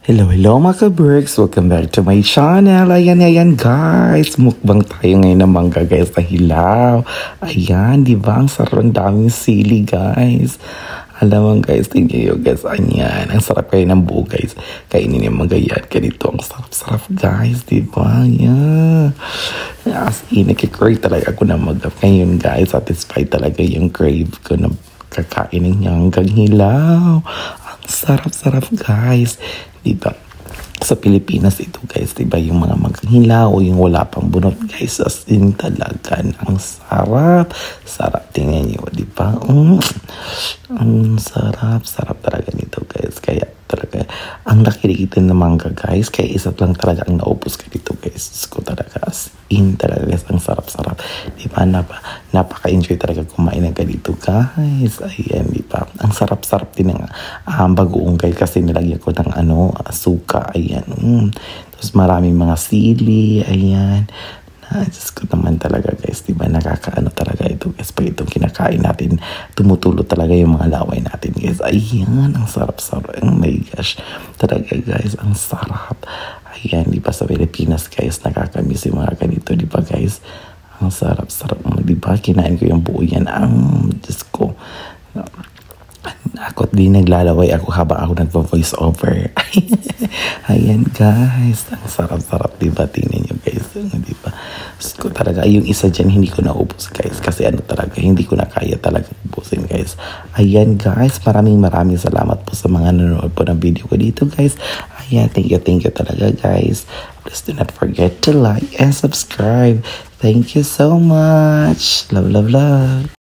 Hello, hello mga ka-Berks! Welcome back to my channel! Ayan guys! Mukbang tayo ngayon ng mangga guys na hilaw. Ayan, di ba? Ang sarap, ang daming sili guys. Alam mo guys, tingnan nyo guys. Ayan, ang sarap kayo ng buo guys. Kainin yung mangga yan. Ganito, ang sarap-sarap guys. Di ba? Ayan. As in, nakikrave talaga ako ng mangga. Ngayon guys, satisfied talaga yung crave ko na kakainin niya hanggang hilaw. Sarap-sarap guys. Diba? Sa Pilipinas ito guys, diba? Yung mga maghilaw o yung wala pang bunot guys. As in talaga ang sarap. Sarap tingnan nyo, diba? Ang sarap talaga nito guys. Kaya talaga, ang laki-laki ng mangga guys. Kaya isa lang talaga ang naubos ka dito guys. Ko talaga as in talaga guys. Ang sarap-sarap. Diba? Napaka-enjoy talaga kumain ng ganito guys. Ayan, diba? Ang sarap-sarap din ng bagoong guys. Kasi nilagyan ko ng suka. Ayan. Tapos maraming mga sili. Ayan. Diyos ko naman talaga guys. Diba? Nakakaano talaga ito guys. Pag itong kinakain natin, tumutulo talaga yung mga laway natin guys. Ayan. Ang sarap-sarap. Oh my gosh. Talaga guys. Ang sarap. Ayan. Diba sa Pilipinas guys, nakakamiss yung mga ganito. Diba guys? Ang sarap-sarap. Diba? Kinain ko yung buo yan. Diyos ko. Ako din naglalaway ako habang ako nagpo-voice over. Ayan guys, ang sarap-sarap, diba? Tingnan nyo guys, diba? So, talaga, yung isa dyan hindi ko naubos guys. Kasi talaga, hindi ko na kaya talaga ubusin guys. Ayan guys, maraming salamat po sa mga nanonood po ng video ko dito guys. Ayan, thank you talaga guys. Please do not forget to like and subscribe. Thank you so much. Love.